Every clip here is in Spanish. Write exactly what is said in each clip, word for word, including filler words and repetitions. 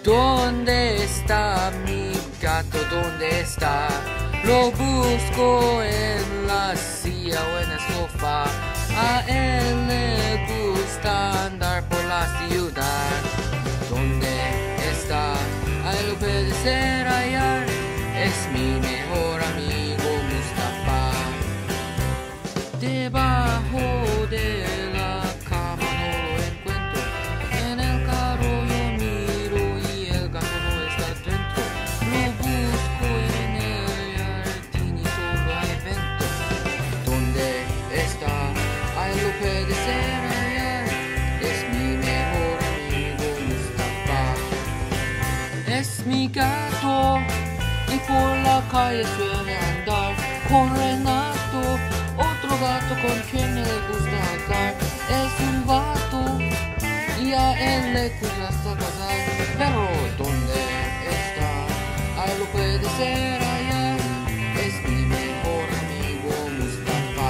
¿Dónde está mi gato? ¿Dónde está? Lo busco en la silla o en el sofá. A él le gusta andar por la ciudad. ¿Dónde está? A él lo puede ser hallar. Es mi mejor amigo Mustafa. Debajo de la cama no lo encuentro. En el carro yo miro y el gato no está dentro. Lo busco en el jardín y solo hay viento. ¿Dónde está? A él lo puede ser hallar. Es mi mejor amigo Mustafa. Es mi gato y por la calle suele andar con Renato, otro gato con quien le gusta andar. Es un vato y a él le gusta casar. Pero ¿dónde está? A él lo puede ser hallar. Es mi mejor amigo Mustafa.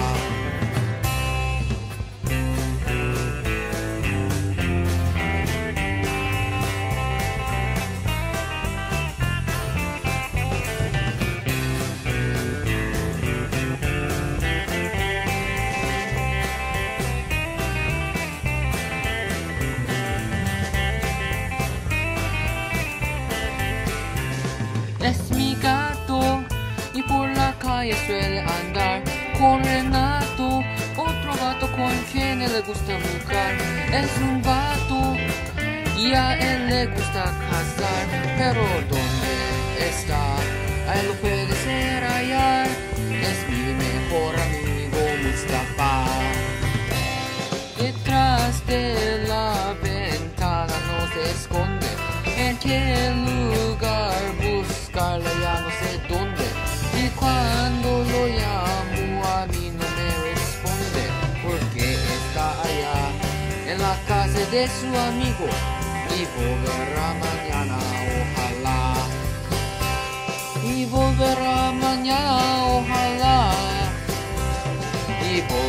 Es mi gato y por la calle suele andar con Renato, otro gato con quien le gusta buscar. Es un vato y a él le gusta cazar. Pero ¿dónde está? A él lo puede ser hallar. Es mi mejor amigo Mustafa. Detrás de la ventana no se esconde. ¿En qué lugar buscarla? Ya no sé dónde. Y cuando lo llamo a mí no me responde. Porque está allá en la casa de su amigo y volverá mañana, ojalá. Y volverá mañana, ojalá. Y volverá